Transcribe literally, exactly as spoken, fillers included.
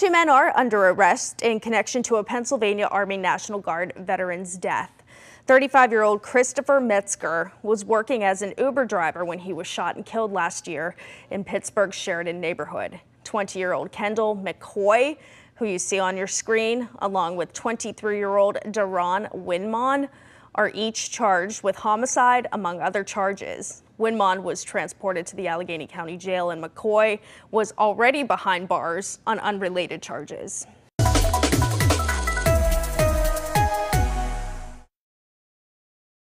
Two men are under arrest in connection to a Pennsylvania Army National Guard veteran's death. thirty-five-year-old Christopher Metzger was working as an Uber driver when he was shot and killed last year in Pittsburgh's Sheridan neighborhood. twenty-year-old Kendall McCoy, who you see on your screen, along with twenty-three-year-old Daron Winmon, are each charged with homicide, among other charges. Winmon was transported to the Allegheny County Jail, and McCoy was already behind bars on unrelated charges.